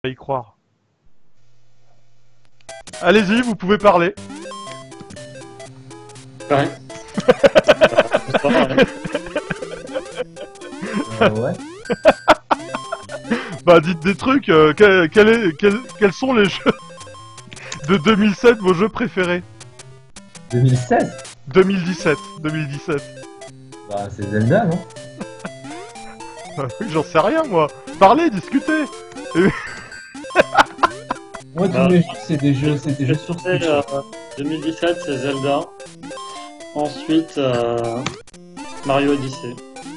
y croire. Allez-y, vous pouvez parler. Ouais. Ouais. Bah dites des trucs, quels sont les jeux de 2007, vos jeux préférés? 2016. 2017. Bah c'est Zelda, non? Oui, j'en sais rien moi. Parlez, discutez. Moi tous mes jeux c'est des jeux sur Switch. 2017, c'est Zelda. Ensuite, Mario Odyssey.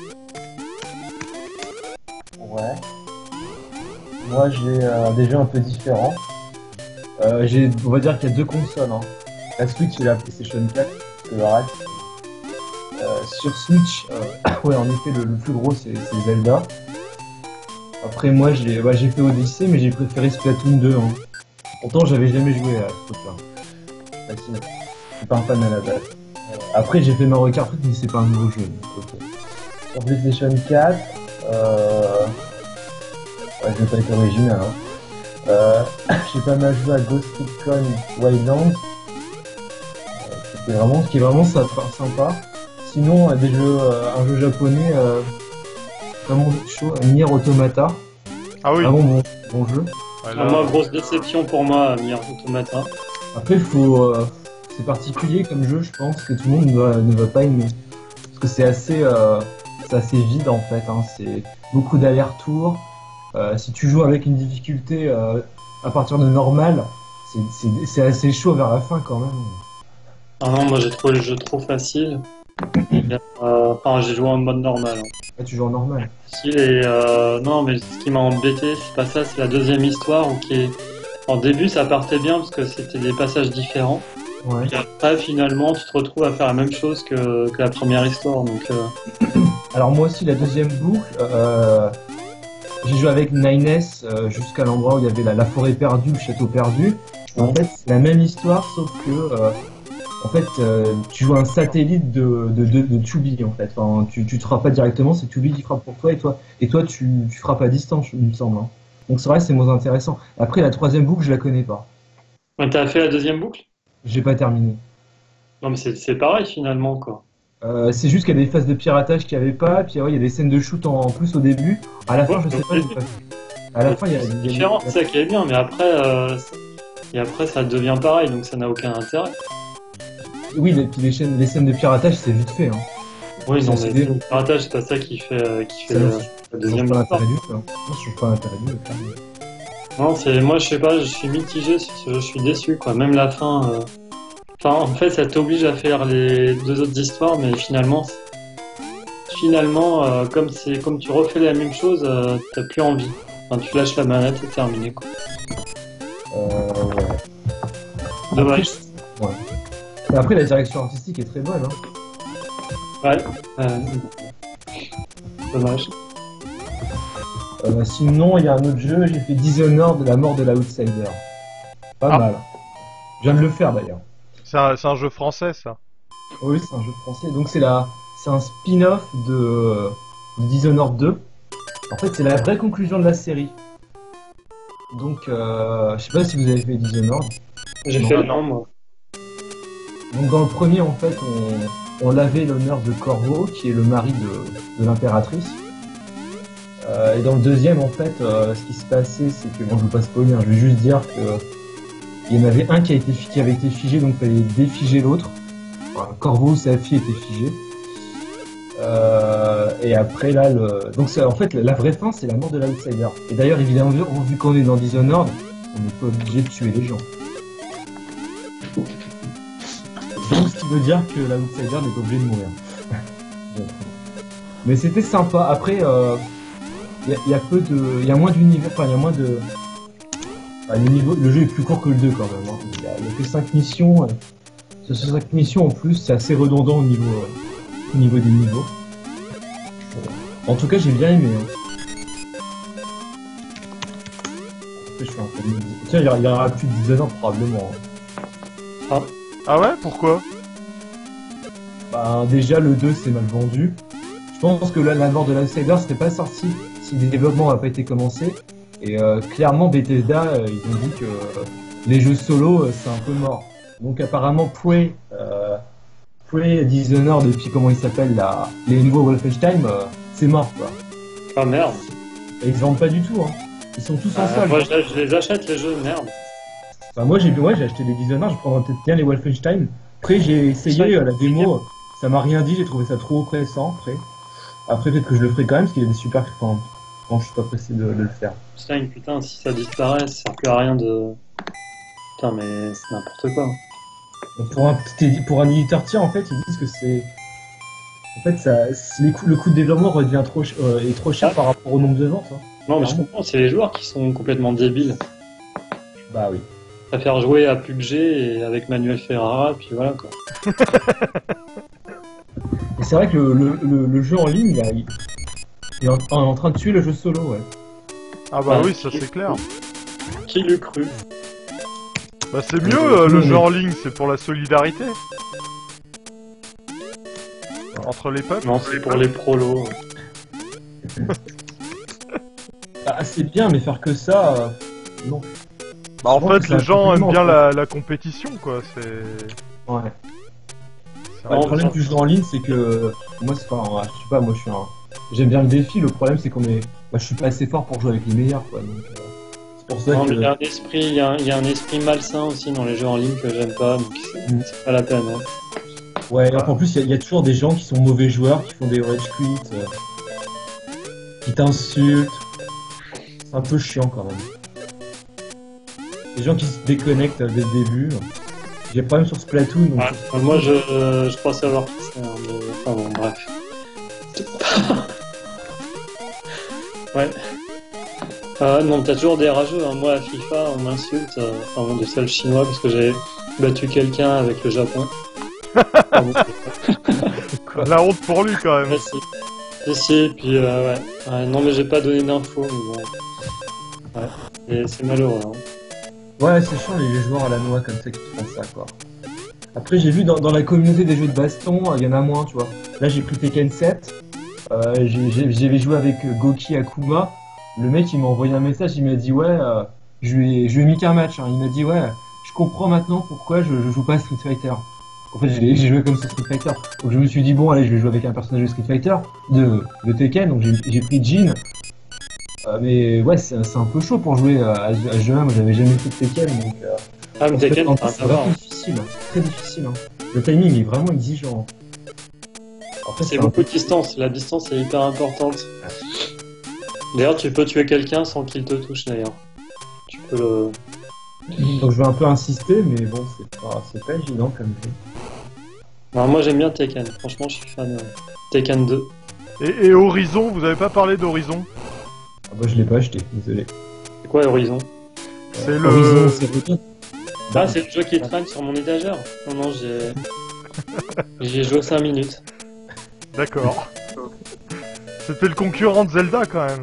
Ouais. Moi j'ai des jeux un peu différents. On va dire qu'il y a deux consoles, hein. La Switch et la PlayStation 4, parce que le reste. Sur Switch, ouais en effet le plus gros c'est Zelda. Après moi j'ai fait Odyssey mais j'ai préféré Splatoon 2, hein. Pourtant j'avais jamais joué à ce truc-là. Facile. Je suis pas un fan à la base. Après j'ai fait Mario Kart mais c'est pas un nouveau jeu. Donc, ok. Sur PlayStation 4, ouais, je vais pas être original, hein. J'ai pas mal joué à Ghost Recon Wildlands. Qui est vraiment sympa. Sinon, un jeu japonais, vraiment chaud, Nier Automata. Ah oui. Vraiment bon jeu. Voilà. Moi, grosse déception pour moi, Nier Automata. Après, c'est particulier comme jeu, je pense que tout le monde ne va pas aimer. Parce que c'est assez vide en fait, hein. C'est beaucoup d'allers-retours. Si tu joues avec une difficulté à partir de normal, c'est assez chaud vers la fin quand même. Ah non, moi j'ai trouvé le jeu trop facile. Enfin, j'ai joué en mode normal, hein. Là, tu joues en normal. Facile et non, mais ce qui m'a embêté, c'est pas ça, c'est la deuxième histoire en début ça partait bien parce que c'était des passages différents. Ouais. Et après, finalement, tu te retrouves à faire la même chose que la première histoire. Donc, Alors moi aussi, la deuxième boucle, j'ai joué avec Nines jusqu'à l'endroit où il y avait la forêt perdue, le château perdu. En fait, c'est la même histoire, sauf que en fait, tu joues un satellite de Chubby en fait. Enfin, tu te frappes pas directement, c'est Chubby qui frappe pour toi et toi tu frappes à distance, il me semble, hein. Donc c'est vrai, c'est moins intéressant. Après, la troisième boucle, je la connais pas. t'as fait la deuxième boucle? J'ai pas terminé. Non, mais c'est pareil finalement, quoi. C'est juste qu'il y a des phases de piratage qu'il n'y avait pas, puis ouais, il y a des scènes de shoot en plus au début. À la fin, Ouais, je sais pas, j'ai pas fait. À la fin, il y a différent, c'est ça qui est bien, mais après ça devient pareil, donc ça n'a aucun intérêt. Oui, et puis les scènes de piratage, c'est vite fait, hein. Oui, non, C'est mais des- le piratage, c'est pas ça qui fait Ça la ne deuxième change pas histoire. l'intérêt du jeu, hein. Non, ça change pas l'intérêt du jeu, clairement. Non, moi, je sais pas, je suis mitigé sur ce jeu, je suis déçu, quoi. Même la fin. Enfin, en fait, ça t'oblige à faire les deux autres histoires, mais finalement, comme tu refais la même chose, t'as plus envie. Enfin, tu lâches la manette et terminé, quoi. Ouais. Dommage. Ouais. Et après, la direction artistique est très bonne, hein. Ouais. Dommage. Sinon, il y a un autre jeu, j'ai fait Dishonored, la mort de l'Outsider. Pas Ah. mal. Je viens de le faire d'ailleurs. C'est un jeu français, ça. Oui, c'est un jeu français. Donc c'est un spin-off de Dishonored 2. En fait, c'est la vraie conclusion de la série. Donc, je sais pas si vous avez fait Dishonored. J'ai Non, fait le non. 1, moi. Donc dans le premier, en fait, on lavait l'honneur de Corvo, qui est le mari de l'impératrice. Et dans le deuxième, en fait, ce qui se passait, c'est que, bon, je veux pas spoiler, hein, je vais juste dire que il y en avait un qui avait été figé, donc il fallait défiger l'autre. Enfin, Corvo, sa fille, était figée. Et après, là, donc en fait, la vraie fin, c'est la mort de l'Outsider. Et d'ailleurs, évidemment, vu qu'on est dans Dishonored, on n'est pas obligé de tuer les gens. Donc, ce qui veut dire que l'Outsider n'est pas obligé de mourir. Bon. Mais c'était sympa. Après, il y a moins d'univers, enfin, il y a moins de... Enfin, le jeu est plus court que le 2 quand même, hein. Il y a que 5 missions. Sur ces 5 missions en plus, c'est assez redondant au niveau des niveaux. En tout cas, j'ai bien aimé, hein. Après, je suis un peu... Tiens, il y aura plus de 10 ans probablement, hein. Ah ouais, pourquoi? Bah, déjà, le 2 c'est mal vendu. Je pense que là, la mort de l'Outsider serait pas sorti si les développements n'avaient pas été commencés. Et clairement, Bethesda, ils ont dit que les jeux solo, c'est un peu mort. Donc apparemment, Prey, Dishonored, et puis comment il s'appelle là, les nouveaux Wolfenstein, c'est mort quoi. Ah merde. Et ils se vendent pas du tout, hein. Ils sont tous en solde. Moi je les achète les jeux, merde. Enfin, moi j'ai acheté les Dishonored, je prendrais peut-être bien les Wolfenstein. Après j'ai essayé la démo, ça m'a rien dit, j'ai trouvé ça trop oppressant. Après peut-être que je le ferai quand même parce qu'il y a des super. Enfin, je suis pas pressé de le faire. Putain, si ça disparaît, ça sert plus à rien de. Putain, mais c'est n'importe quoi. Pour un éditeur tiers, en fait, ils disent que c'est. En fait, le coût de développement est trop cher par rapport au nombre de ventes. Hein. Non, mais je comprends, c'est les joueurs qui sont complètement débiles. Bah oui. Ils préfèrent jouer à PUBG et avec Manuel Ferrara, puis voilà quoi. Et c'est vrai que le jeu en ligne, il est en train de tuer le jeu solo, ouais. Ah bah oui, ça c'est clair. Qui l'eût cru? Bah c'est mieux le jeu en ligne, c'est pour la solidarité. Entre les peuples. Non, c'est pour les prolos. Ah, c'est bien, mais faire que ça, non. Bah en fait, les gens aiment bien la compétition, quoi. C'est. Ouais. C'est Le problème du jeu en ligne, c'est que moi, je sais pas, moi, j'aime bien le défi. Le problème, c'est je suis pas assez fort pour jouer avec les meilleurs, quoi. Donc, c'est pour ça que. Il y a un esprit malsain aussi dans les jeux en ligne que j'aime pas, donc c'est pas la peine. Hein. Ouais, en plus, il y a toujours des gens qui sont mauvais joueurs, qui font des rage quits, qui t'insultent. C'est un peu chiant quand même. Des gens qui se déconnectent dès le début. J'ai problème sur Splatoon. Donc moi, je crois savoir qui c'est, hein, mais enfin bon, bref. Ouais. Non, t'as toujours des rageux. Hein. Moi, à FIFA, on m'insulte. Enfin, bon, de seul chinois parce que j'ai battu quelqu'un avec le Japon. La honte pour lui quand même. Si, puis ouais. Non, mais j'ai pas donné d'infos, mais bon. Ouais. Et c'est malheureux. Hein. Ouais, c'est chiant les joueurs à la noix comme ça qui font ça, quoi. Après, j'ai vu dans la communauté des jeux de baston, il y en a moins, tu vois. Là, j'ai pris Tekken 7. J'avais joué avec Goki Akuma. Le mec, il m'a envoyé un message, il m'a dit ouais, je lui ai mis qu'un match. Hein. Il m'a dit ouais, je comprends maintenant pourquoi je joue pas à Street Fighter. En fait, j'ai joué comme Street Fighter. Donc je me suis dit bon, allez, je vais jouer avec un personnage de Street Fighter, de Tekken. Donc j'ai pris Jin. Mais ouais, c'est un peu chaud pour jouer à ce jeu-là. Moi, j'avais jamais fait de Tekken, donc. Mais Tekken, c'est vraiment difficile, très difficile. Hein. Le timing est vraiment exigeant. En fait, c'est beaucoup de distance. La distance est hyper importante. D'ailleurs, tu peux tuer quelqu'un sans qu'il te touche, d'ailleurs. Tu peux le... Donc je vais un peu insister, mais bon, c'est pas évident comme jeu. Alors, moi, j'aime bien Tekken. Franchement, je suis fan de Tekken 2. Et Horizon, vous avez pas parlé d'Horizon? Ah bah je l'ai pas acheté, désolé. C'est quoi Horizon? C'est Horizon, c'est c'est le jeu qui traîne sur mon étagère. Non, j'ai joué 5 minutes. D'accord. C'était le concurrent de Zelda quand même.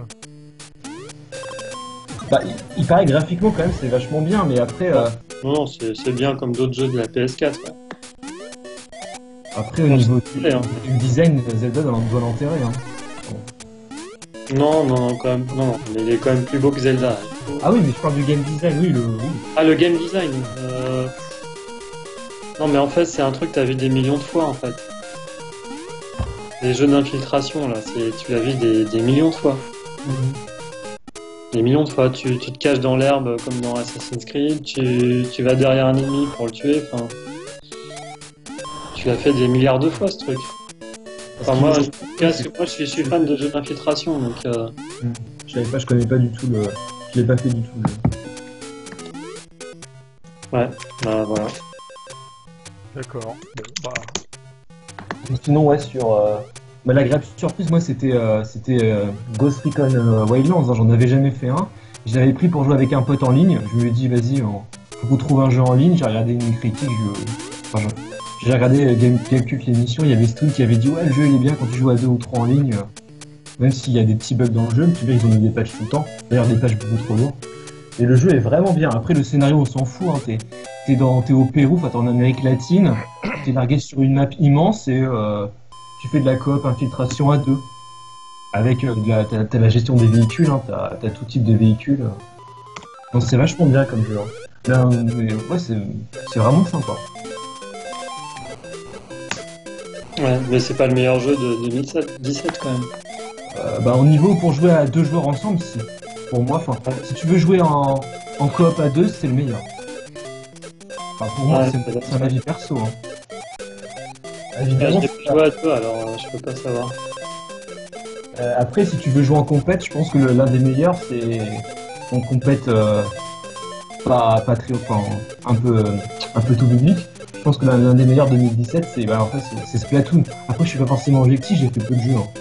Bah, il paraît graphiquement quand même c'est vachement bien, mais après... Non, c'est bien comme d'autres jeux de la PS4. Ouais. Après au niveau du design, Zelda doit l'enterrer. Hein. Non, quand même, non, mais il est quand même plus beau que Zelda. Ah oui, mais je parle du game design, oui. Ah, le game design Non, mais en fait, c'est un truc que t'as vu des millions de fois, en fait. Les jeux d'infiltration, là, tu l'as vu des millions de fois. Des millions de fois. Tu te caches dans l'herbe, comme dans Assassin's Creed, tu vas derrière un ennemi pour le tuer, enfin... Tu l'as fait des milliards de fois, ce truc. Enfin, moi, je suis fan de jeux d'infiltration, donc... Je connais pas du tout Je l'ai pas fait du tout, Ouais, bah voilà. D'accord. Bon, bah... Sinon, ouais, sur... la grave surprise, moi, c'était Ghost Recon Wildlands, hein, j'en avais jamais fait un. Je l'avais pris pour jouer avec un pote en ligne. Je me dis, vas-y, faut qu'on trouve un jeu en ligne. J'ai regardé une critique, j'ai regardé Gamecube l'émission, il y avait Stone qui avait dit ouais le jeu il est bien quand tu joues à 2 ou 3 en ligne, même s'il y a des petits bugs dans le jeu, mais tu vois ils ont mis des patchs tout le temps, d'ailleurs des patchs beaucoup trop lourds. Et le jeu est vraiment bien, après le scénario on s'en fout, hein. T'es au Pérou, enfin t'es en Amérique latine, t'es largué sur une map immense et tu fais de la coop infiltration à 2. Avec t'as la gestion des véhicules, hein, t'as tout type de véhicules. Donc c'est vachement bien comme jeu. Hein. Là, mais, ouais, c'est vraiment sympa. Ouais, mais c'est pas le meilleur jeu de 2017 quand même. Bah au niveau pour jouer à 2 joueurs ensemble, si. Pour moi, enfin, si tu veux jouer en coop à 2, c'est le meilleur. Enfin, pour moi, Ouais, c'est un avis perso. Hein. Évidemment, je pas joué à toi, alors je peux pas savoir. Après, si tu veux jouer en compète, je pense que l'un des meilleurs, c'est en compète pas très, enfin, un peu tout public. Je pense que l'un des meilleurs 2017, c'est Splatoon. Après, je suis pas forcément objectif, j'ai fait peu de jeux. Hein.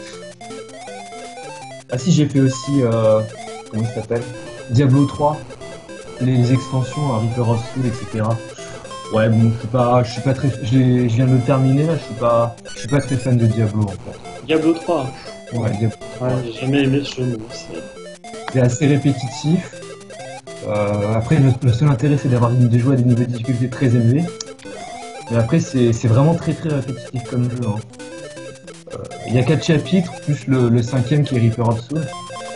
Ah si, j'ai fait aussi, comment il s'appelle, Diablo 3, les extensions, Reaper of Souls, etc. Ouais, bon, je suis pas très, je viens de le terminer là, je suis pas très fan de Diablo en fait. Diablo 3. Ouais, Diablo 3. Ouais, j'ai jamais aimé ce jeu. C'est assez répétitif. Après, le seul intérêt, c'est d'avoir des jeux à des niveaux de difficulté très élevés. Mais après, c'est vraiment très répétitif comme jeu. Hein. Il y a 4 chapitres, plus le 5ème qui est Reaper of Souls.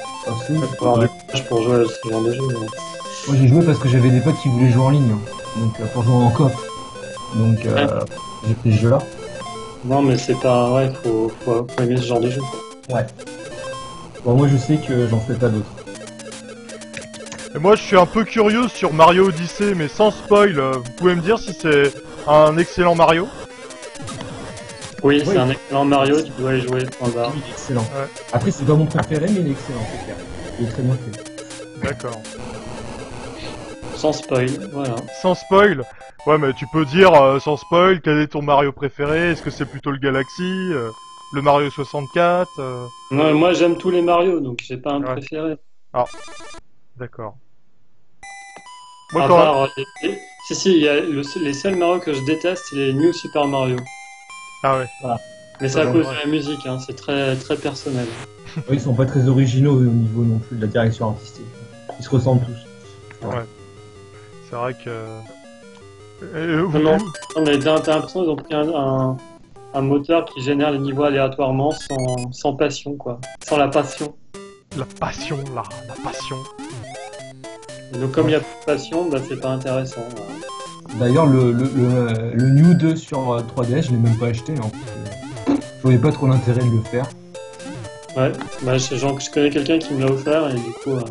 Pour jouer à ce genre de jeu. Mais... Moi j'ai joué parce que j'avais des potes qui voulaient jouer en ligne. Hein. Donc pour jouer en coop. Donc j'ai pris ce jeu là. Non mais c'est pas... Ouais, faut aimer ce genre de jeu. Ouais. Bon moi je sais que j'en fais pas d'autres. Et moi je suis un peu curieux sur Mario Odyssey, mais sans spoil, vous pouvez me dire si c'est un excellent Mario? Oui, c'est un excellent Mario, tu dois y jouer, point barre. Il est excellent. Ouais. Après c'est pas mon préféré mais il est excellent, c'est clair. Il est très bien fait. D'accord. Sans spoil, voilà. Sans spoil? Ouais, mais tu peux dire, sans spoil, quel est ton Mario préféré? Est-ce que c'est plutôt le Galaxy, le Mario 64 Ouais, moi j'aime tous les Mario, donc j'ai pas un Ouais. préféré. D'accord. À Moi, part, si, il y a les seuls Mario que je déteste, c'est les New Super Mario. Ah ouais. Mais c'est à Ouais, cause ouais. de la musique, hein, c'est très personnel. Ouais, ils sont pas très originaux au niveau non plus de la direction artistique. Ils se ressemblent tous. Ouais. C'est vrai que... Non, mais t'as l'impression qu'ils ont pris un moteur qui génère les niveaux aléatoirement sans passion, quoi. Sans la passion. La passion, la passion. Et donc comme il y a plus de passion, bah c'est pas intéressant. Voilà. D'ailleurs le New 2 sur 3DS je l'ai même pas acheté. Hein, je voyais pas trop l'intérêt de le faire. Ouais, bah je connais quelqu'un qui me l'a offert et du coup...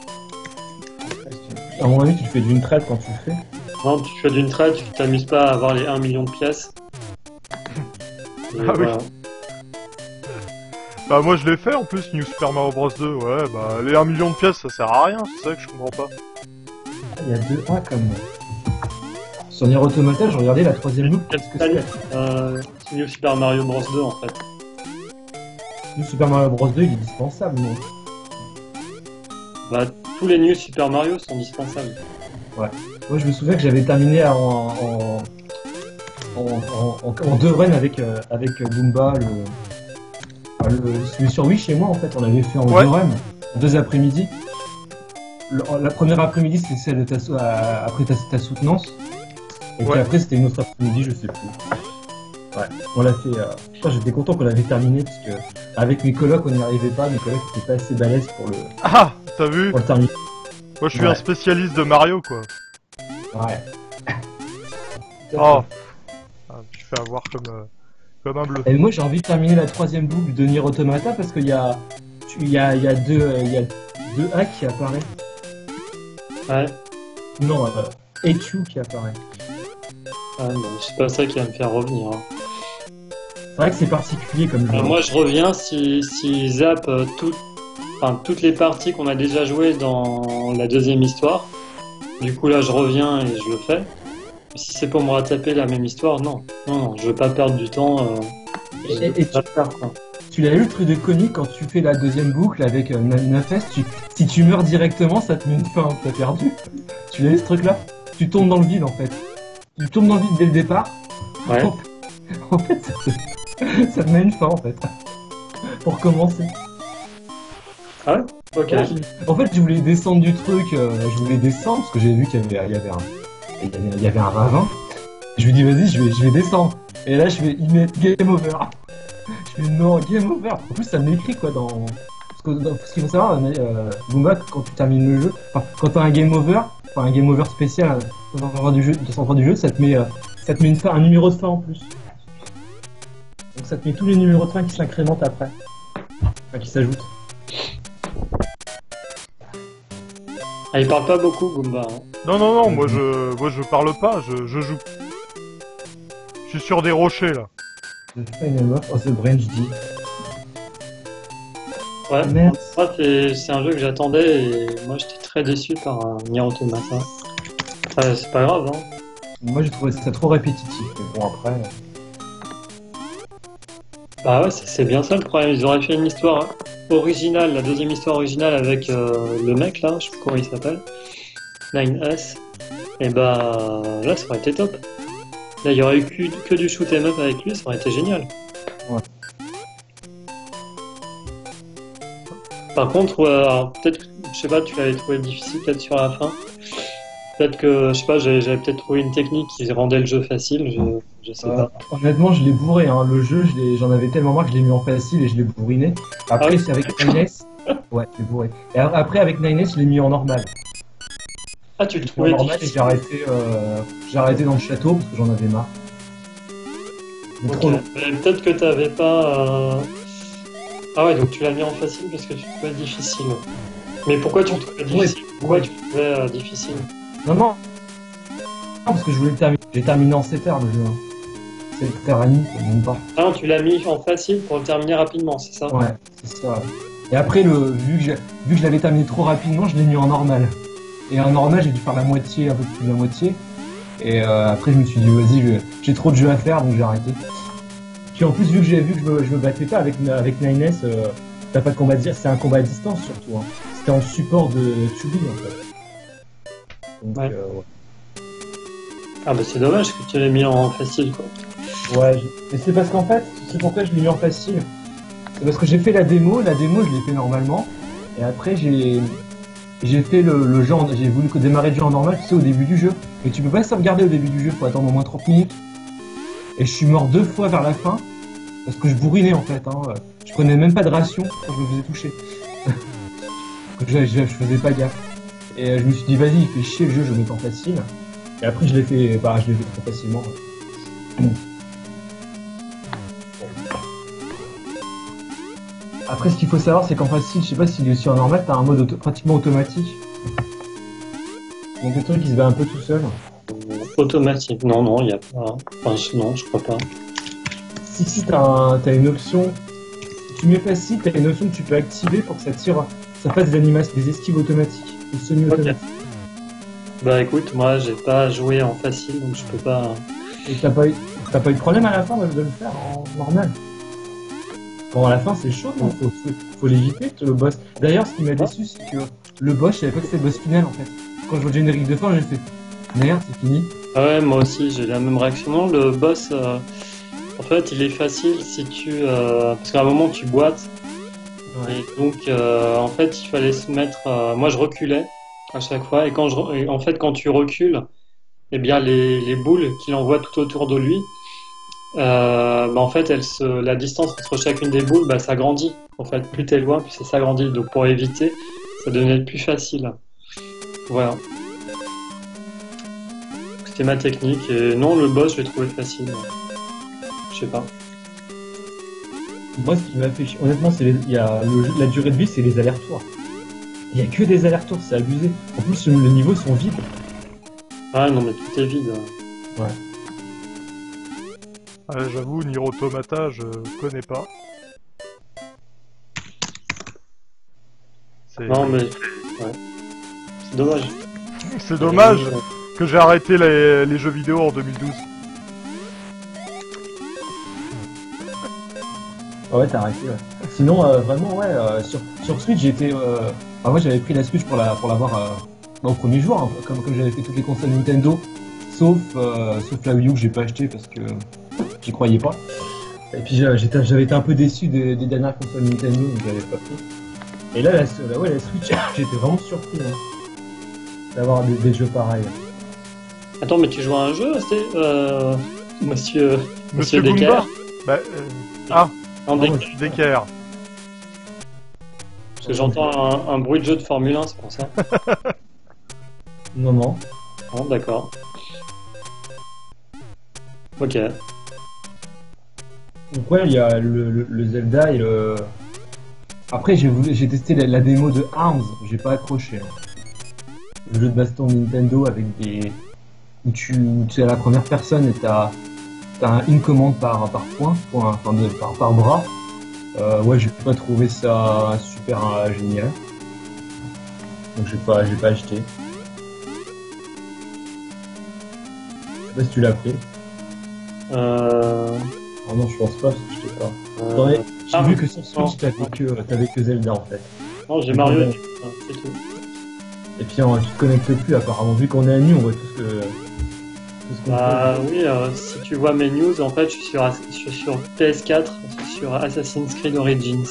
À mon avis tu fais d'une traite quand tu le fais. Non, tu fais d'une traite, tu t'amuses pas à avoir les 1 million de pièces. Et Ah oui. voilà. Bah moi je l'ai fait en plus, New Super Mario Bros 2, ouais, bah les 1 million de pièces ça sert à rien, c'est ça que je comprends pas. Il y a 2A comme... Sur Nier Automata, je regardais la troisième loupe. Qu'est-ce que c'est New Super Mario Bros 2 en fait. New Super Mario Bros 2 il est dispensable, non? Bah tous les New Super Mario sont dispensables. Ouais. Moi je me souviens que j'avais terminé en 2 runs avec Goomba, celui sur Wii chez moi en fait, on l'avait fait en 2 runs, en 2 après-midi. La première après-midi c'était celle de après ta soutenance. Et puis après c'était une autre après-midi, je sais plus. Ouais, on l'a fait. J'étais content qu'on l'avait terminé parce que avec mes colocs on n'y arrivait pas, mes colocs étaient pas assez balèzes pour le t'as vu? Pour le terminer. Moi je suis un spécialiste de Mario quoi. Ouais. Oh. Je fais avoir comme un bleu. Et moi j'ai envie de terminer la troisième boucle de Nier Automata parce qu'il y a deux A qui apparaît. Ouais. Non, EQ qui apparaît. Ah non, c'est pas ça qui va me faire revenir. Hein. C'est vrai que c'est particulier comme jeu. Moi je reviens si zappe toutes les parties qu'on a déjà jouées dans la deuxième histoire. Du coup là je reviens et je le fais. Si c'est pour me retaper la même histoire, non, je veux pas perdre du temps. Tu l'as eu le truc de Connie quand tu fais la deuxième boucle avec Nafes, si tu meurs directement, ça te met une fin, t'as perdu. Tu l'as eu ce truc là? Tu tombes dans le vide en fait. Tu tombes dans le vide dès le départ. Ouais. En fait, ça te met une fin en fait. Pour commencer. Ah ouais? Ok. En fait, je voulais descendre du truc, je voulais descendre parce que j'ai vu qu'il y avait un ravin. Je lui dis vas-y, je vais descendre. Et là, je vais game over. Je fais non, game over. En plus, ça m'écrit quoi dans. Ce qu'il faut savoir, Goomba, quand tu termines le jeu, enfin, quand t'as un game over, enfin un game over spécial dans l'endroit du jeu, ça te met un numéro de fin en plus. Donc ça te met tous les numéros de fin qui s'incrémentent après. Enfin, qui s'ajoutent. Ah, il parle pas beaucoup, Goomba. Hein. Non, moi je parle pas, je joue. Je suis sur des rochers là. Final Off, oh c'est Branch D. Ouais, Merde. moi c'est un jeu que j'attendais et moi j'étais très déçu par Nier Automata. C'est pas grave, hein. Moi j'ai trouvé ça trop répétitif, mais bon après. Bah ouais, c'est bien ça le problème. Ils auraient fait une histoire originale, la deuxième histoire originale avec le mec là, je sais plus comment il s'appelle, 9S. Et bah là ça aurait été top. Là il y aurait eu que du shoot 'em up avec lui, ça aurait été génial. Ouais. Par contre, alors, peut-être, je sais pas, tu l'avais trouvé difficile peut-être sur la fin. Peut-être que, je sais pas, j'avais peut-être trouvé une technique qui rendait le jeu facile, je sais pas. Honnêtement, je l'ai bourré, hein. Le jeu, j'en avais tellement marre que je l'ai mis en facile et je l'ai bourriné. Après, Ah oui. c'est avec 9S. Ouais, je l'ai bourré. Et après, avec 9S, je l'ai mis en normal. Ah, tu le En trouvais normal et difficile. j'ai arrêté dans le château parce que j'en avais marre. Mais Ok. trop long. Mais peut-être que t'avais pas. Ah ouais, donc tu l'as mis en facile parce que tu le trouvais difficile. Mais pourquoi tu le trouvais difficile? Pourquoi tu le trouvais difficile? Non, parce que je voulais le terminer. J'ai terminé en 7 heures le jeu. Hein. 7 heures et demie, même pas. Ah non, tu l'as mis en facile pour le terminer rapidement, c'est ça? Ouais, c'est ça. Et après, vu que je l'avais terminé trop rapidement, je l'ai mis en normal. Et en normal, j'ai dû faire la moitié, un peu plus de la moitié. Et après, je me suis dit, vas-y, j'ai trop de jeux à faire, donc j'ai arrêté. Puis en plus, vu que je me battais pas avec 9S, t'as pas de combat c'est un combat à distance surtout. Hein. C'était en support de Tubi en fait. Donc, Ouais. ouais. Ah bah c'est dommage que tu l'aies mis en facile, quoi. Ouais, mais c'est parce qu'en fait, c'est pourquoi je l'ai mis en facile. C'est parce que j'ai fait la démo je l'ai fait normalement. Et après, j'ai fait le jeu, j'ai voulu démarrer le jeu en normal, tu sais, au début du jeu. Mais tu peux pas sauvegarder au début du jeu, faut attendre au moins 30 minutes. Et je suis mort 2 fois vers la fin, parce que je bourrinais en fait. Hein. Je prenais même pas de ration quand je me faisais toucher. je faisais pas gaffe. Et je me suis dit, vas-y, il fait chier le jeu, je le mets en facile. Et après, je l'ai fait trop facilement. Après, ce qu'il faut savoir, c'est qu'en facile, je sais pas s'il est aussi en normal, t'as un mode pratiquement automatique. Donc le truc, il se bat un peu tout seul. Automatique. Non, il y a pas. Enfin, non, je crois pas. Si t'as une option, si tu mets facile, t'as une option que tu peux activer pour que ça fasse des esquives automatiques, ou semi-automatiques. Bah écoute, moi j'ai pas joué en facile, donc je peux pas. Et t'as pas eu de problème à la fin de le faire en normal. Bon, à la fin, c'est chaud, donc faut l'éviter, le boss. D'ailleurs, ce qui m'a déçu, c'est que le boss, je savais pas que c'était le boss final, en fait. Quand je vois le générique de fin, j'ai fait merde, c'est fini. Ah ouais, moi aussi j'ai la même réaction. Non, le boss, en fait, il est facile si tu. Parce qu'à un moment tu boites, Ouais. et donc en fait il fallait se mettre. Moi je reculais à chaque fois, et en fait quand tu recules, eh bien les boules qu'il envoie tout autour de lui. Bah en fait, la distance entre chacune des boules, bah, s'agrandit. En fait, plus t'es loin, plus ça s'agrandit. Donc pour éviter, ça devenait plus facile. Voilà. C'était ma technique. Et non, le boss, je l'ai trouvé facile. Je sais pas. Moi, ce qui m'a fait chier, honnêtement, la durée de vie, c'est les allers-retours. Il y a que des allers-retours, c'est abusé. En plus, les niveaux sont vides. Ah non, mais tout est vide. Ouais. J'avoue, Nier Automata, je connais pas. Non, mais ouais. C'est dommage. C'est dommage que j'ai arrêté les jeux vidéo en 2012. Ouais, t'as arrêté, ouais. Sinon, vraiment, ouais, sur Switch, moi, j'avais pris la Switch pour l'avoir au premier jour, hein, comme j'avais fait toutes les consoles Nintendo, sauf la Wii U que j'ai pas acheté parce que j'y croyais pas. Et puis j'avais été un peu déçu des dernières consoles Nintendo, donc j'avais pas pris. Et là, la Switch, j'étais vraiment surpris hein, d'avoir des jeux pareils. Attends, mais tu joues à un jeu, c'est Monsieur Monsieur Decker? Goomba. Bah, ah, Non, moi, DKR. parce que j'entends un bruit de jeu de Formule 1, c'est pour ça. Non, non. Bon, d'accord. Ok. Donc ouais, il y a le Zelda et le... Après, j'ai testé la démo de ARMS, j'ai pas accroché. Le jeu de baston de Nintendo avec des... où tu es à la première personne et t'as une commande par point, enfin par bras. Ouais, j'ai pas trouvé ça super génial. Donc j'ai pas acheté. Je sais pas si tu l'as fait. Ah non, je pense pas, parce que je sais pas. J'ai vu que sur Switch, t'avais que Zelda en fait. Non, j'ai Mario, c'est tout. Et puis tu te connectes plus apparemment. Vu qu'on est amis, on voit tout ce qu'on fait. Oui, si tu vois mes news, en fait, je suis sur PS4, je suis sur Assassin's Creed Origins.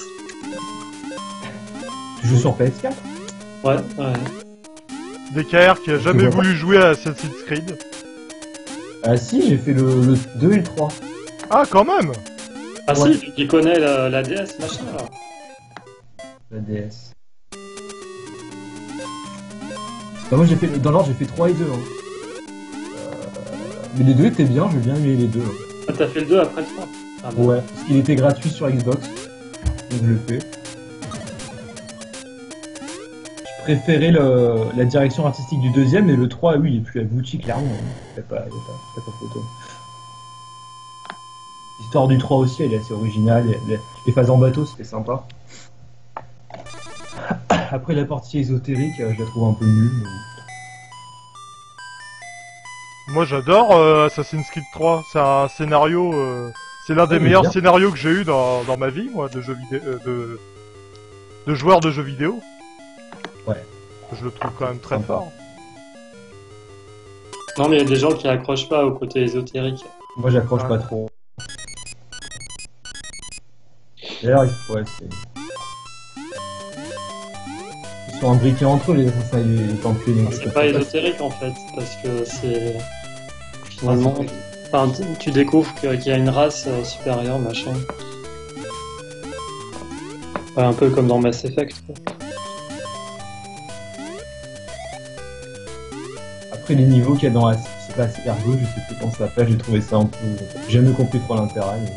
Tu joues sur PS4? Ouais. DKR qui a jamais voulu jouer à Assassin's Creed. Ah si, j'ai fait le 2 et le 3. Ah, quand même. Ah Ouais. si, tu connais la DS, machin, là. La DS. Bah, moi j'ai fait, dans l'ordre j'ai fait 3 et 2. Mais les deux étaient bien, j'ai bien aimé les deux. Ah, t'as fait le 2 après le 3. Ah, bon. Ouais, parce qu'il était gratuit sur Xbox. Donc je le fais. Je préférais la direction artistique du deuxième, et le 3, oui, il est plus abouti, clairement. Il n'y a pas photo. L'histoire du 3 aussi, elle est assez originale. Les phases en bateau, c'était sympa. Après, la partie ésotérique, je la trouve un peu nulle. Mais... Moi j'adore Assassin's Creed 3, c'est un scénario, c'est l'un des meilleurs bien. scénarios que j'ai eu dans ma vie, moi, de jeux vidéo, de joueur de jeux vidéo. Ouais. Je le trouve quand même très Sympa. fort. Non, mais il y a des gens qui accrochent pas au côté ésotérique. Moi, j'accroche pas trop. D'ailleurs, ouais, c'est... Ils sont imbriqués entre eux, les assassins et les templiers. donc C'est pas ésotérique en fait, parce que c'est. Finalement. Enfin, tu découvres qu'il y a une race supérieure, machin. Ouais, un peu comme dans Mass Effect, quoi. Après, les niveaux qu'il y a dans c'est pas assez ergo, je sais plus comment ça s'appelle, j'ai trouvé ça un peu... J'ai jamais compris trop l'intérêt. Mais...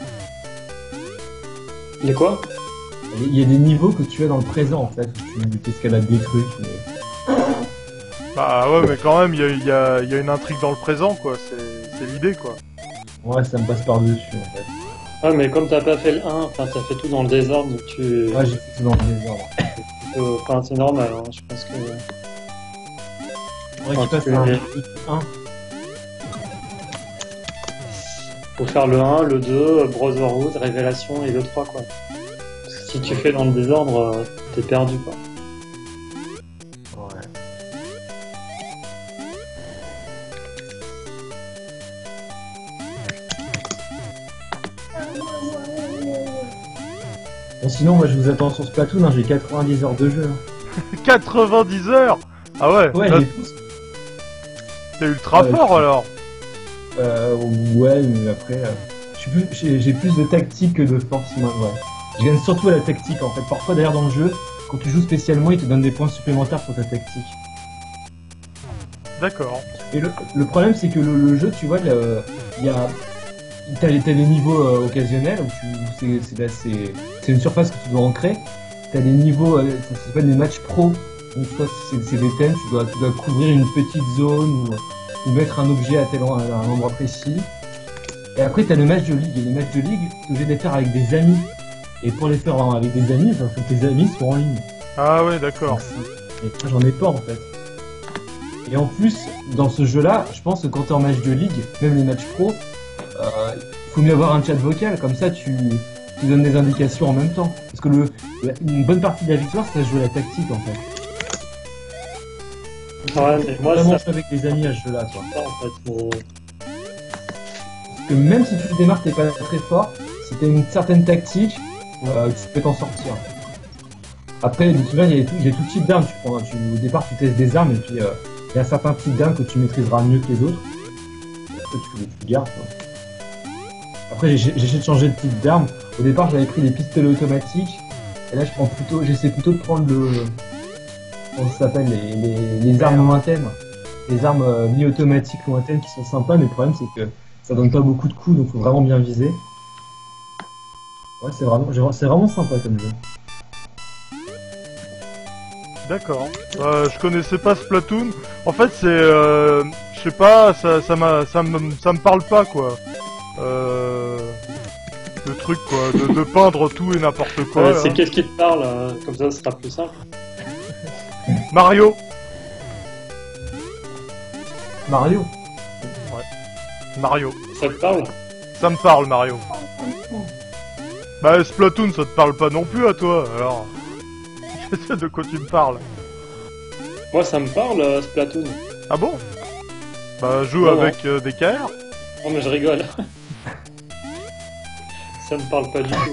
Il est quoi? Il y a des niveaux que tu as dans le présent, en fait, où tu escalades des trucs, mais... Bah ouais, mais quand même, il y a une intrigue dans le présent, quoi, c'est l'idée, quoi. Ouais, ça me passe par-dessus, en fait. Ah, mais comme t'as pas fait le 1, enfin t'as fait tout dans le désordre, donc tu. Ouais, j'ai fait tout dans le désordre. Enfin, c'est normal, hein, je pense que. Faudrait qu'il passe un 1. Faut faire le 1, le 2, Brotherhood, Révélation et le 3, quoi. Parce que si tu fais dans le désordre, t'es perdu, quoi. Ouais. Bon, sinon, moi, je vous attends sur Splatoon, hein, j'ai 90 heures de jeu. Hein. 90 heures. Ah ouais, Ouais, là, j'ai tous. t'es ultra fort, alors. Ouais, mais après, j'ai plus de tactique que de force, moi, ouais. Je gagne surtout à la tactique, en fait. Parfois, d'ailleurs, dans le jeu, quand tu joues spécialement, il te donne des points supplémentaires pour ta tactique. D'accord. Et le problème, c'est que le jeu, tu vois, il y a... T'as les niveaux occasionnels, où c'est une surface que tu dois ancrer. T'as les niveaux, ça s'appelle des matchs pro. Donc, soit c'est des thèmes, tu dois couvrir une petite zone, ou mettre un objet à un endroit précis. Et après, t'as le match de ligue. Et les matchs de ligue, t'es obligé de les faire avec des amis. Et pour les faire avec des amis, il faut que tes amis soient en ligne. Ah ouais, d'accord. Et moi, j'en ai pas, en fait. Et en plus, dans ce jeu-là, je pense que quand t'es en match de ligue, même les matchs pro, il faut mieux avoir un chat vocal, comme ça tu donnes des indications en même temps. Parce que une bonne partie de la victoire, c'est à jouer la tactique, en fait. Ouais, mais moi, Vraiment ça. jouer avec des amis à ce jeu-là, quoi. En fait, Parce que même si tu démarres, t'es pas très fort, si t'as une certaine tactique, tu peux t'en sortir. Après, tu vois, il y a tout type d'armes. Au départ, tu testes des armes, et puis il y a certains types d'armes que tu maîtriseras mieux que les autres. Et après, tu gardes, quoi. Après, j'essaie de changer de type d'arme. Au départ, j'avais pris les pistolets automatiques. Et là, j'essaie plutôt de prendre comment ça s'appelle, les armes lointaines. Les armes mi-automatiques lointaines qui sont sympas, mais le problème, c'est que ça donne pas beaucoup de coups, donc faut vraiment bien viser. Ouais, c'est vraiment sympa comme jeu. D'accord. Je connaissais pas Splatoon. En fait, c'est, je sais pas, ça me parle pas quoi. Le truc quoi, de peindre tout et n'importe quoi. C'est qu'est-ce qui te parle, comme ça ce sera plus simple. Mario. Mario. Mario. Ça te parle? Ça me parle Mario. Bah Splatoon, ça te parle pas non plus à toi, alors. Je sais de quoi tu me parles. Moi ça me parle, Splatoon. Ah bon? Bah joue Non, avec des KR. Non mais je rigole. Ça me parle pas du tout.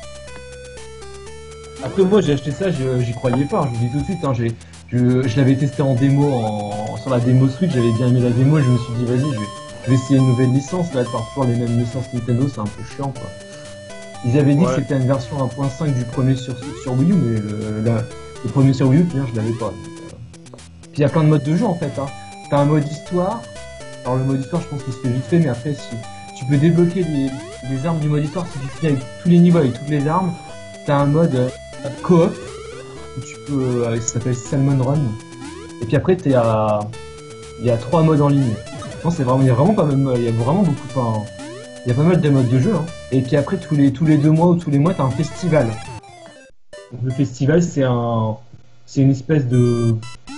Après, moi, j'ai acheté ça, j'y croyais pas, je vous dis tout de suite, hein, je l'avais testé en démo, sur la démo Switch, j'avais bien aimé la démo, et je me suis dit, vas-y, je vais essayer une nouvelle licence, là, par toujours les mêmes licences Nintendo, c'est un peu chiant, quoi. Ils avaient dit que c'était une version 1.5 du premier sur Wii U, mais le premier sur Wii U, bien, je l'avais pas. Puis il y a plein de modes de jeu, en fait, hein. T'as un mode histoire, alors le mode histoire, je pense qu'il se fait vite fait, mais après, si tu peux débloquer les armes du mode histoire, si tu finis avec tous les niveaux, avec toutes les armes, t'as un mode coop, où tu peux, ça s'appelle Salmon Run. Et puis après, il y a 3 modes en ligne. Non, il y a vraiment pas mal, il y a vraiment beaucoup, enfin, il y a pas mal de modes de jeu, hein. Et puis après, tous les 2 mois ou tous les mois, t'as un festival. Donc, le festival, c'est une espèce de,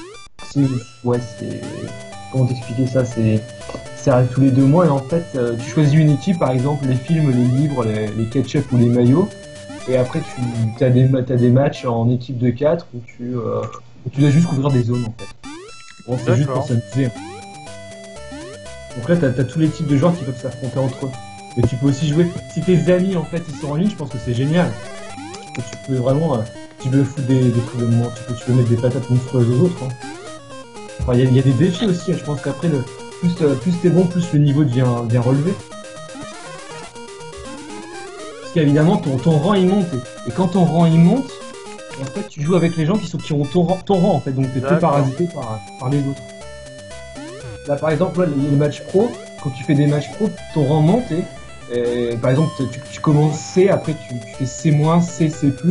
comment t'expliquer ça, ça arrive tous les 2 mois et en fait, tu choisis une équipe, par exemple, les films, les livres, les ketchup ou les maillots. Et après, t'as des matchs en équipe de 4 où tu dois juste couvrir des zones en fait. Bon, c'est juste pour s'amuser. Donc là, t'as tous les types de joueurs qui peuvent s'affronter entre eux. Mais tu peux aussi jouer. Si tes amis en fait ils sont en ligne, je pense que c'est génial. Tu peux vraiment, tu peux foutre des coups de moment, tu peux mettre des patates monstrueuses aux autres. Hein. Enfin, il y a des défis aussi. Je pense qu'après, plus t'es bon, plus le niveau devient relevé. Parce qu'évidemment ton rang il monte et quand ton rang il monte, en fait tu joues avec les gens qui ont ton rang en fait, donc t'es plus parasité par les autres. Là par exemple là, les matchs pro, quand tu fais des matchs pro, ton rang monte et par exemple tu commences C, après tu fais C-, C+,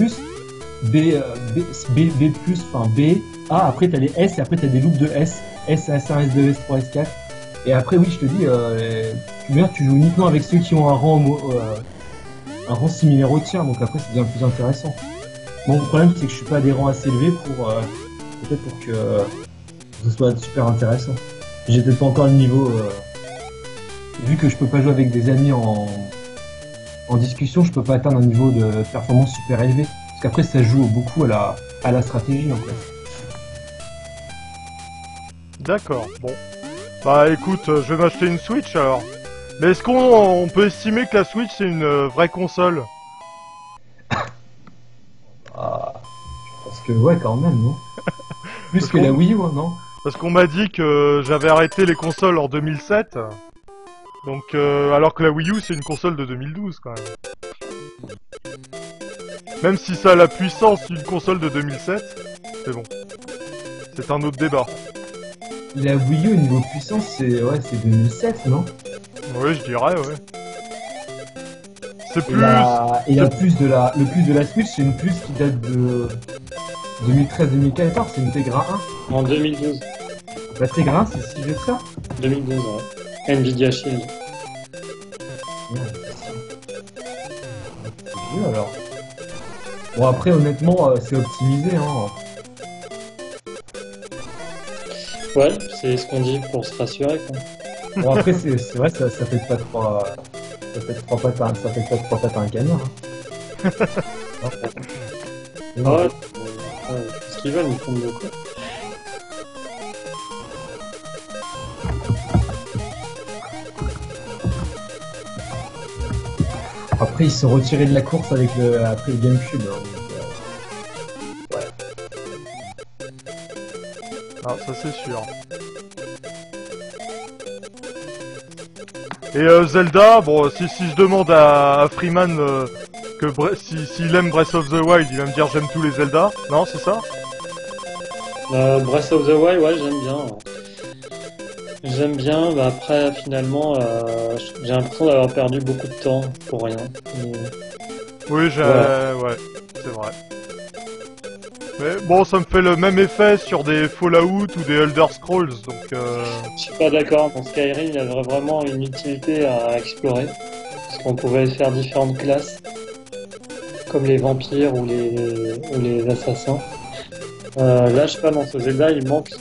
B+, enfin B, A, après t'as les S et après t'as des loops de S, S1, S1, S2, S3, S4. Et après oui je te dis, tu joues uniquement avec ceux qui ont un rang similaire au tien, donc après c'est bien plus intéressant. Bon, le problème c'est que je suis pas à des rangs assez élevés pour peut-être pour que ce soit super intéressant. J'ai peut-être pas encore le niveau, vu que je peux pas jouer avec des amis en discussion, je peux pas atteindre un niveau de performance super élevé. Parce qu'après ça joue beaucoup à la stratégie en fait. D'accord, bon. Bah écoute, je vais m'acheter une Switch alors. Mais est-ce qu'on peut estimer que la Switch c'est une vraie console? Je pense que ouais quand même, non? Plus que la Wii U, hein, non? Parce qu'on m'a dit que j'avais arrêté les consoles en 2007. Donc alors que la Wii U c'est une console de 2012 quand même. Même si ça a la puissance d'une console de 2007, c'est bon. C'est un autre débat. La Wii U niveau puissance c'est 2007, non? Oui, je dirais, ouais. C'est plus... Et le plus de la Switch, c'est une puce qui date de 2013-2014, c'est une Tegra 1. En 2012. La Tegra 1, c'est si vieux que ça? 2012, ouais. Nvidia Shield. C'est vieux alors. Bon après, honnêtement, c'est optimisé, hein. Ouais, c'est ce qu'on dit pour se rassurer, quoi. Bon après, c'est vrai, ça fait pas trois... Ça fait pas trois pattes à un canard. Hein. Ouais, ce qu'ils veulent, ils font de quoi. Après, ils se sont retirés de la course après le GameCube. Hein, ouais. Ah, ça c'est sûr. Et Zelda, bon, si je demande à Freeman s'il aime Breath of the Wild, il va me dire j'aime tous les Zelda. Non, c'est ça? Breath of the Wild, ouais, j'aime bien. J'aime bien, bah après, finalement, j'ai l'impression d'avoir perdu beaucoup de temps pour rien. Et Oui, voilà. ouais, c'est vrai. Mais bon, ça me fait le même effet sur des Fallout ou des Elder Scrolls, donc Je suis pas d'accord. Dans Skyrim, il y avait vraiment une utilité à explorer. Parce qu'on pouvait faire différentes classes, comme les vampires ou les assassins. Là, je sais pas, dans ce Zelda, il manque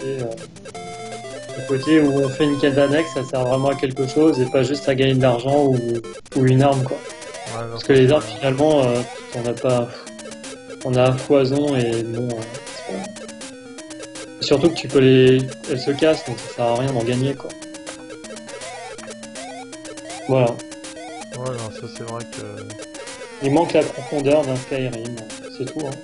ce côté où on fait une quête annexe, ça sert vraiment à quelque chose et pas juste à gagner de l'argent ou une arme, quoi. ouais, non, Parce que les armes, finalement, on n'a pas, on a à foison et bon. Surtout que elles se cassent, donc ça sert à rien d'en gagner, quoi. Voilà. ouais, non, ça c'est vrai que... Il manque la profondeur d'un Skyrim, c'est tout, hein.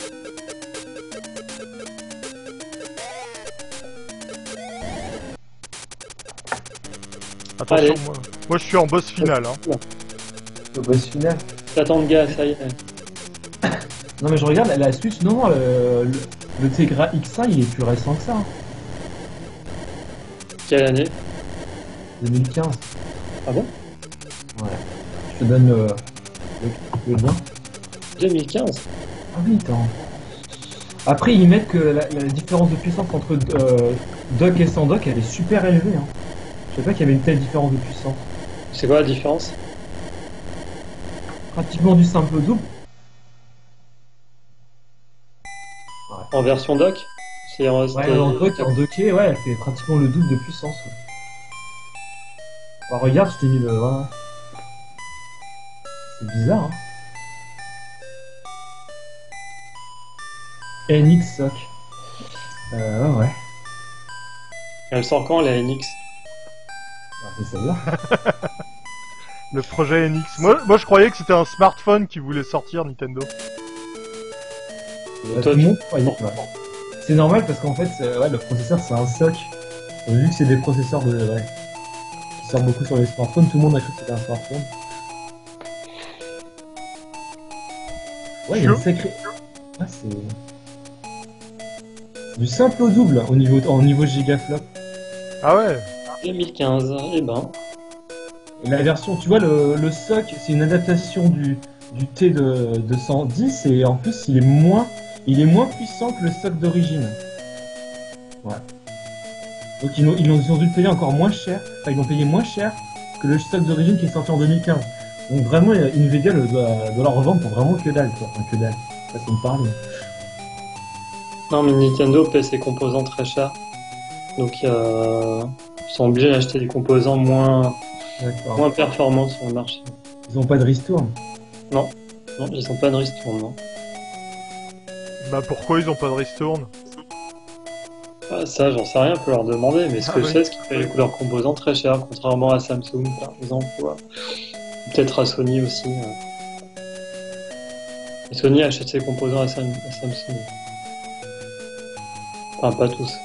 Attention, Allez. moi je suis en boss final, hein. Le boss final. T'attends de gars, ça y est. Non mais je regarde la Switch, non, le Tegra X1 il est plus récent que ça. Hein. Quelle année? 2015. Ah bon? Ouais. Je te donne le lien. 2015? Ah oui, attends. Après ils mettent que la différence de puissance entre dock et sans dock elle est super élevée. Hein. Je sais pas qu'il y avait une telle différence de puissance. C'est quoi la différence? Pratiquement du simple au double. En version dock? C'est en Ouais, en dock, en docké, ouais, elle fait pratiquement le double de puissance. Ouais. Bah, regarde, je t'ai mis le... Ouais. C'est bizarre, hein. NX Sock. Ouais. Elle sort quand, la NX? Ah, c'est ça. Le projet NX. Moi je croyais que c'était un smartphone qui voulait sortir Nintendo. Tout le monde croyait, ouais. C'est normal parce qu'en fait, ouais, le processeur c'est un SoC. Vu que c'est des processeurs qui sortent beaucoup sur les smartphones, tout le monde a cru que c'était un smartphone. Ouais, il y a une sacrée... Ah, c'est du simple au double en niveau gigaflop. Ah ouais? 2015, eh ben. Et la version, tu vois, le SoC, c'est une adaptation du T de 210 et en plus il est moins puissant que le SoC d'origine. Ouais. Donc ils ont dû le payer encore moins cher, enfin ils l'ont payé moins cher que le SoC d'origine qui est sorti en 2015. Donc vraiment Nvidia doit leur revendre pour vraiment que dalle, quoi. Enfin que dalle. Ça me parle. Non, mais Nintendo paie ses composants très cher. Donc ils sont obligés d'acheter des composants moins performants sur le marché. Ils ont pas de ristourne. Non, ils ont pas de ristourne, non. Bah pourquoi ils ont pas de ristourne? Ah, ça, j'en sais rien, on peut leur demander, mais ce que je oui. sais, c'est qu'ils payent leurs composants très cher, contrairement à Samsung, par exemple, ou peut-être à Sony aussi. Et Sony achète ses composants à Samsung. Enfin, pas tous.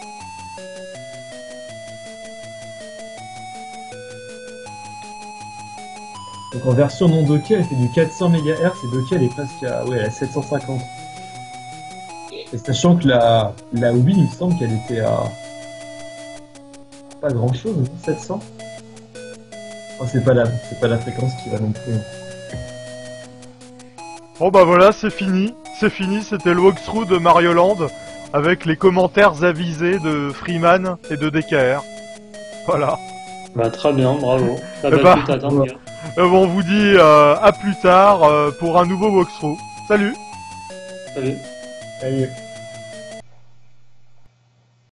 Donc en version non dockée, elle fait du 400 MHz et dockée elle est presque à 750. Et sachant que la Wii, il me semble qu'elle était à pas grand chose, 700. Oh, c'est pas la fréquence qui va non plus. Bon bah voilà, c'est fini, c'était le walkthrough de Mario Land avec les commentaires avisés de Freeman et de DKR. Voilà. Bah très bien, bravo. T'as Eh battu ta tante, gars. Bon, on vous dit à plus tard pour un nouveau walkthrough. Salut! Salut. Allez.